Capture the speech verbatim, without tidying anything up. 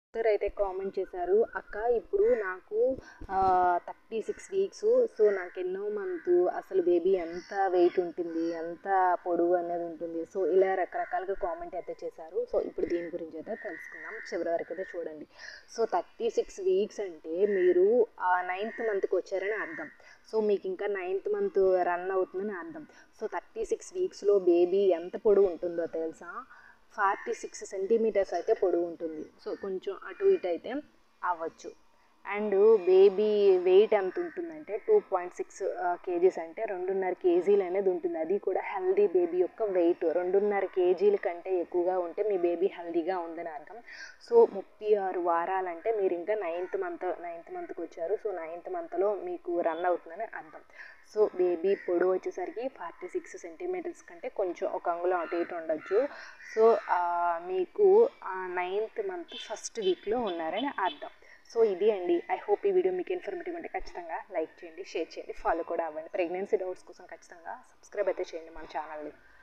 Sir అయితే comment చేశారు, అక్క ఇప్పుడు నాకు థర్టీ సిక్స్ వీక్స్ సో నాకు ఎన్నో మంత్ అసలు బేబీ ఎంత వెయిట్ ఉంటుంది, ఎంత పొడవు అనేది ఉంటుంది, సో ఇలా రకరకాలుగా కామెంట్ అయితే చేశారు. సో ఇప్పుడు దీని గురించి అయితే తెలుసుకుందాం, చివరి వరకు అయితే చూడండి. సో థర్టీ సిక్స్ వీక్స్ అంటే మీరు ఆ నైన్త్ మంత్కి వచ్చారని అర్థం. సో మీకు ఇంకా నైన్త్ మంత్ రన్ అవుతుందని అర్థం. సో థర్టీ సిక్స్ వీక్స్లో బేబీ ఎంత పొడవు ఉంటుందో తెలుసా? ఫార్టీ సిక్స్ సెంటీమీటర్స్ అయితే పొడవు ఉంటుంది. సో కొంచెం అటు ఇటు అయితే అవ్వచ్చు. అండ్ బేబీ వెయిట్ ఎంత ఉంటుందంటే టూ పాయింట్ సిక్స్ కేజీస్ అంటే రెండున్నర కేజీలు అనేది ఉంటుంది. అది కూడా హెల్దీ బేబీ యొక్క వెయిట్ రెండున్నర కేజీల కంటే ఎక్కువగా ఉంటే మీ బేబీ హెల్దీగా ఉందని అర్థం. సో ముప్పై ఆరు వారాలంటే మీరు ఇంకా నైన్త్ మంత్ నైన్త్ మంత్కి వచ్చారు. సో నైన్త్ మంత్లో మీకు రన్ అవుతుందని అర్థం. సో బేబీ పొడవు వచ్చేసరికి ఫార్టీ సిక్స్ సెంటీమీటర్స్ కంటే కొంచెం ఒక అంగుళం అటు ఇటు ఉండొచ్చు. సో మీకు నైన్త్ మంత్ ఫస్ట్ వీక్లో ఉన్నారని అర్థం. సో ఇది అండి. ఐ హోప్ ఈ వీడియో మీకు ఇన్ఫర్మేటివ్ అంటే ఖచ్చితంగా లైక్ చేయండి, షేర్ చేయండి, ఫాలో కూడా అవ్వండి. ప్రెగ్నెన్సీ డౌట్స్ కోసం ఖచ్చితంగా సబ్స్క్రైబ్ అయితే చేయండి మన ఛానల్ని.